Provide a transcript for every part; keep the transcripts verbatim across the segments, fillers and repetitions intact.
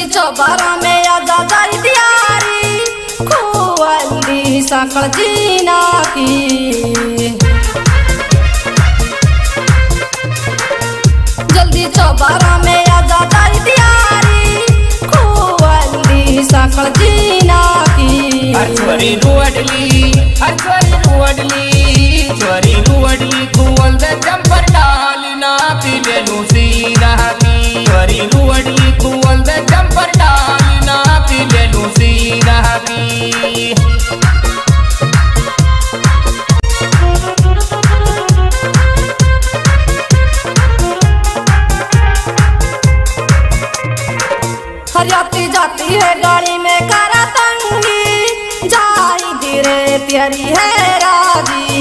चौबारा में आजा जाई दियारी खुआली सकल जीना की। जल्दी चौबारा में आजा जाई दियारी खुआली सकल जीना की। छोरी रुअडली छोरी रुअडली छोरी रुअडली खुअल दे जंपर डाल ना पीले लूसी रहती। छोरी रुअडली खुअल दे जंपर डाल ना पीले लूसी रहती। हरियाती जाती है गाड़ी में करा तंगी जाई धीरे प्यारी है राजी।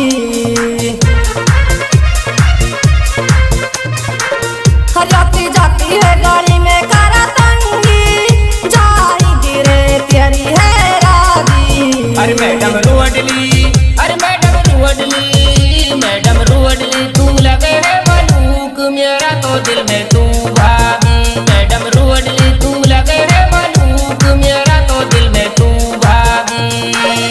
हरियाती जाती है गाड़ी में करा तंगी जाई धीरे प्यारी है राजी। अरे मैडम रुअडली अरे मैडम रुअडली मैडम रुअडली तू लगे है मलूक मेरा तो दिल में तू भागी। मैडम रुअडली तू लगे है मलूक मेरा तो दिल में तू भागी।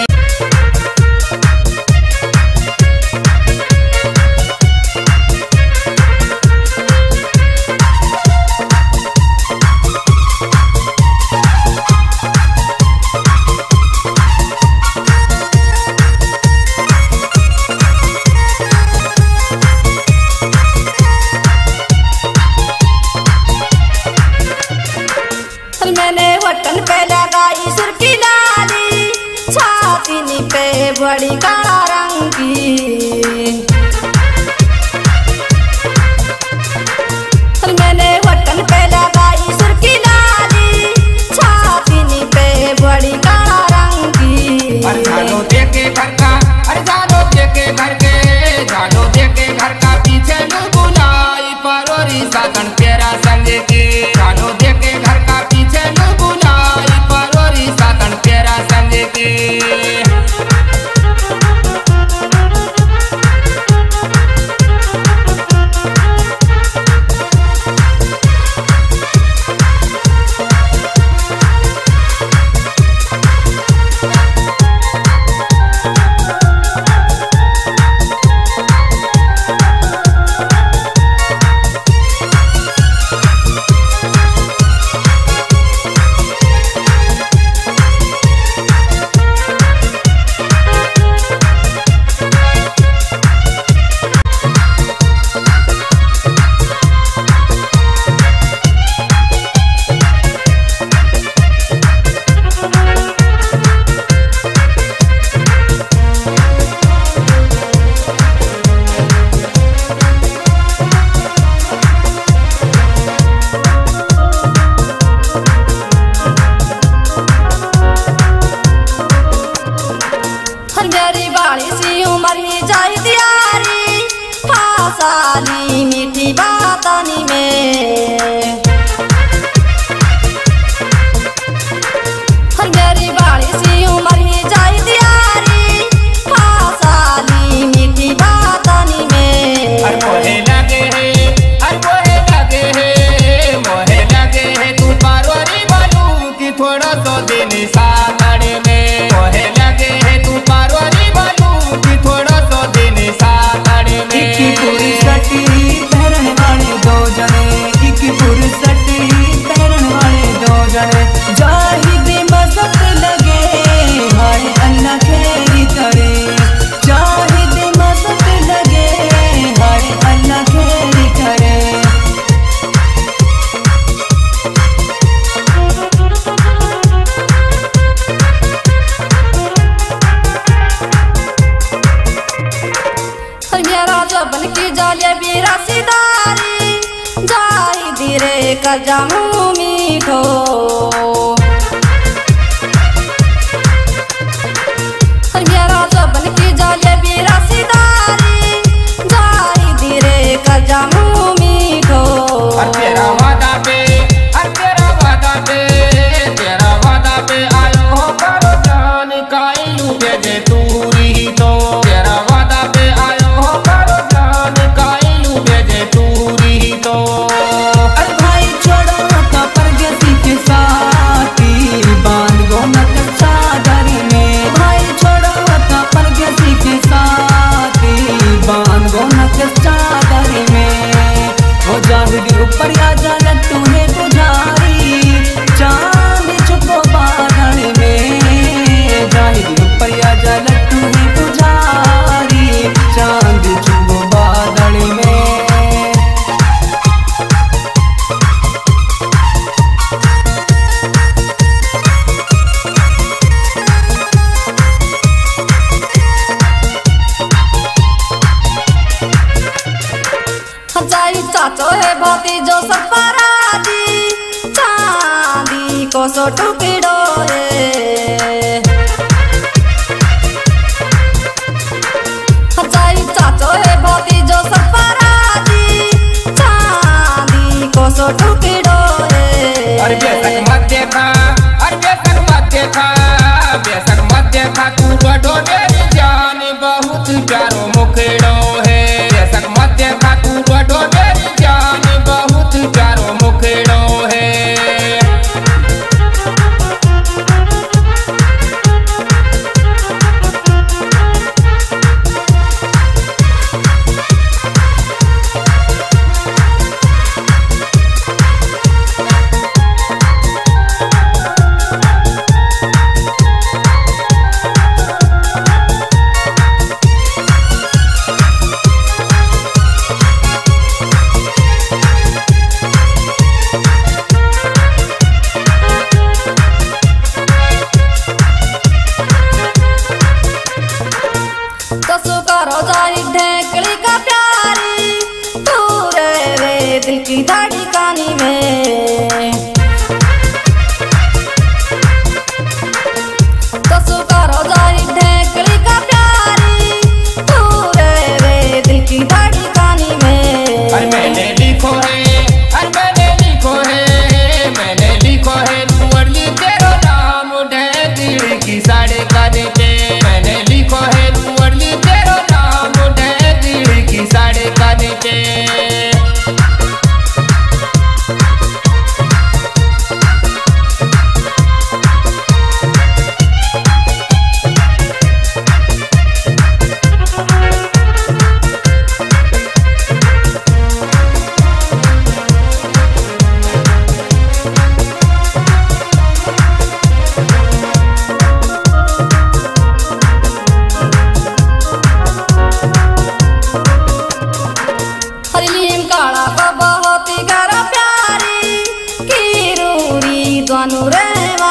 मैंने बटन पे लगाई सुर की लाली छाती पे बड़ी काला रंग की। मैंने बटन पे लगाई सुर की लाली छाती पे बड़ी काला रंग की। अरे जानो देखे घर का अरे जानो देखे घर के जानो देखे घर का पीछे न बुलाई परोरी साधन तेरा संग के। जानो देखे घर का पीछे न बुलाई परोरी साधन तेरा संग के। मेरी बाड़ी सी उम्र ही जाई दियारी फासाली मीठी बातानी में। मेरी बाड़ी सी उम्र ही जाई दियारी फासाली मीठी बातानी में। अरे मोहे लगे है अरे मोहे लगे है मोहे लगे है तू पारोरी बालू की थोड़ा सो दिन सातड़े में। मोहे लगे है तू पारोरी बालू की थोड़ा सो दिन सातड़े में। इक्की फुर्सती पहरन वाले दो जने इक्की फुर्सती पहरन वाले दो जने जाहिद मस्त लगे हाय अल्लाह खेरी करे। जाहिद मस्त लगे हाय अल्लाह खेरी करे। मेरा जबन की जाले बीरा सिदारी जाई धीरे का जामू मीठो। मेरा जबन की जाले बीरा सिदारी जाई धीरे का जामू मीठो। तेरा वादा पे तेरा वादा पे तेरा वादा पे आयो हो करो जान कायलू भेजे दूरी तो। तेरा वादा पे आयो हो करो जान कायलू भेजे दूरी तो। अरे भाई छोड़ो तो परदेसी के साथ दे ऊपर आजा लट्टू है पुजारी, चांद छुपो बादल में, जाहि दे ऊपर आजा लट्टू है पुजारी, चांद छुपो बादल में। हजाई चाचो है भाती जो सब परादी, चांदी को सो टुकड़ो है। हजाई चाचो है भाती जो सब परादी, चांदी को सो टुकड़ो है। अरे बेसक मत देखा, अरे बेसक मत देखा, बेसक मत देखा तू बड़ो मेरी जान बहुत प्यारो मुखड़ो है। बेसक मत देखा तू बड़ो मेरी जान बहुत प्यारो मुखड़ो है। कसो करो जाई ढेकली का प्यारी, तू रे रे दिल की धड़कनी में। कसो करो जाई ढेकली का प्यारी, तू रे रे दिल की धड़कनी में। अरे मैंने लिखो है, अरे मैंने लिखो है, मैंने लिखो है नुअरली तेरा नाम उठे दिल की साढ़े काने पे। मैंने लिखो है नुअरली तेरा नाम उठे दिल की साढ़े काने पे। हरिलीम काला का बहुत ही गरा प्यारी, किरूरी द्वानु रेवा।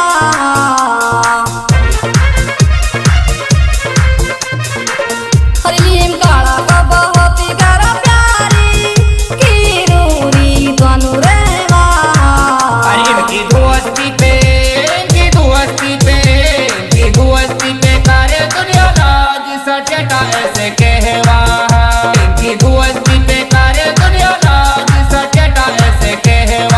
हरिलीम काला का बहुत ही गरा प्यारी, किरूरी द्वानु रेवा। अरे इनकी दोस्ती पे, इनकी दोस्ती पे, इनकी दोस्ती पे करे दुनिया लाज सचटा ऐसे कहवा। इनकी दोस्ती पे करे दुनिया लाज सचटा ऐसे कहवा।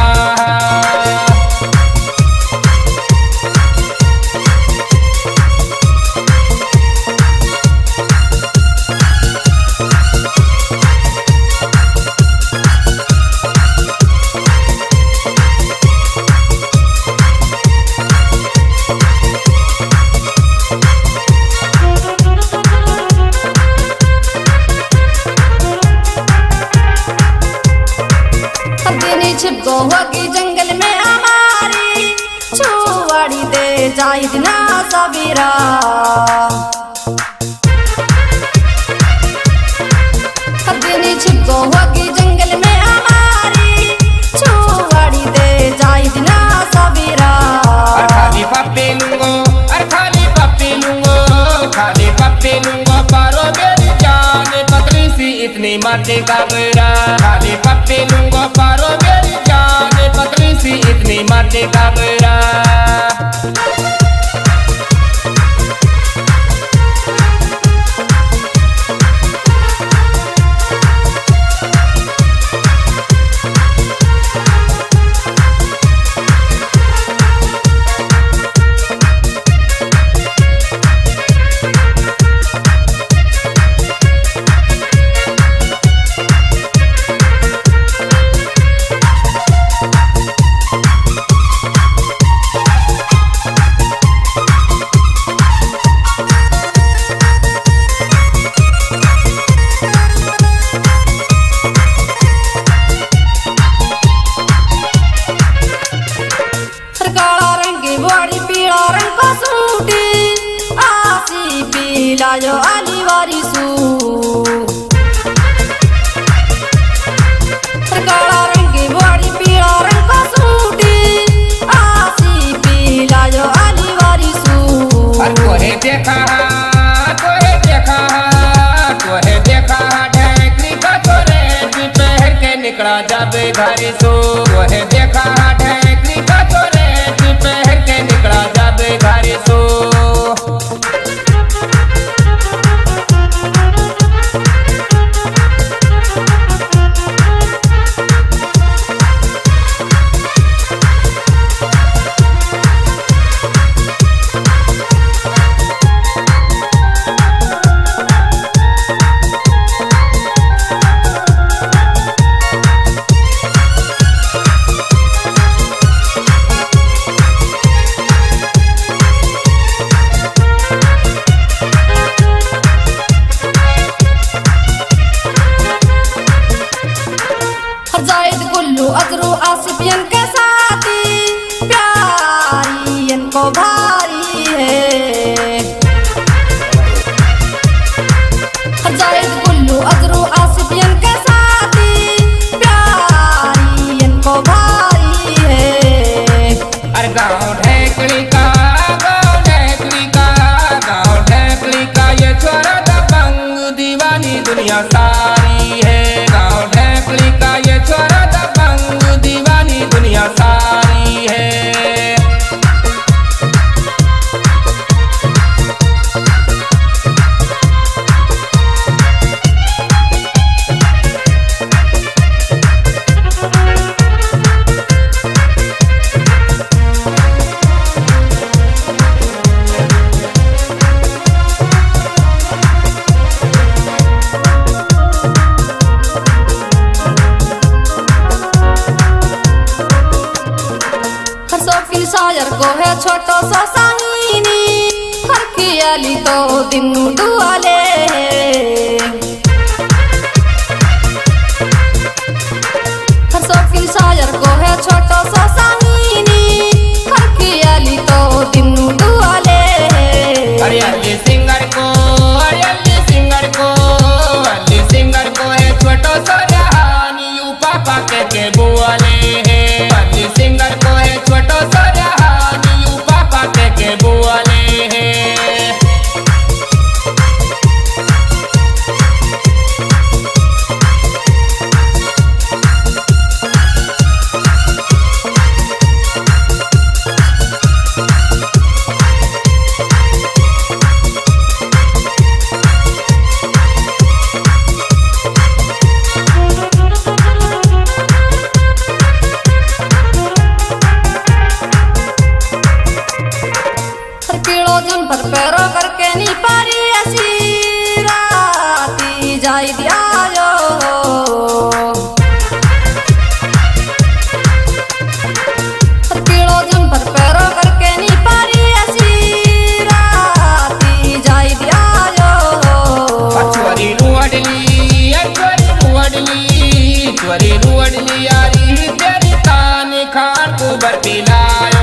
हद्दीनी छिपको होगी जंगल में हमारी, छुआड़ी दे जाई दिना सबीरा। हद्दीनी छिपको होगी जंगल में हमारी, छुआड़ी दे जाई दिना सबीरा। अरे खाली पप्पी लूंगो, अरे खाली पप्पी लूंगो, खाली पप्पी लूंगो पारो मेरी जान पतली सी इतनी माथे का मेरा। खाली पप्पी लूंगो पारो मेरी जान पतली सी इतनी माथे का मेरा। वह देखा ढेकरी का चोरे पहन के निकला जाबे घर सो। गुल्लू अजरू आसिफियन के साथी प्यारी इनको भारी है। जायद गुल्लू अजरू आसिफियन के साथी प्यारी इनको भारी है। अरे गाँव ढेकड़ी का गाँव ढेकड़ी का गाँव ढेकड़ी का ये छोरा दबंग दीवानी दुनिया सारी है। गाँव ढेकड़ी का ये छोरा दबंग दीवानी दुनिया सारी है। शायर को है छोटो सा साहिनी हर खियाली तो दिन दुआले हर शौकीन शायर को है छोटो सा साहिनी हर खियाली तो दिन दुआले। अरे अली सिंगर को अरे अली सिंगर को अली सिंगर को है छोटो सा जहानी यू पापा के के बुआले है। अली सिंगर को है छोटो सा के बुआले हैं। पर पैरो करके नी पारी ऐसी राती जाई दिया जो किलो जन पर पैरो करके नी पारी ऐसी राती जाई दिया जो। छोरी रुअडली छोरी रुअडली छोरी रुअडली यारी तेरी तान खान को बरपिला।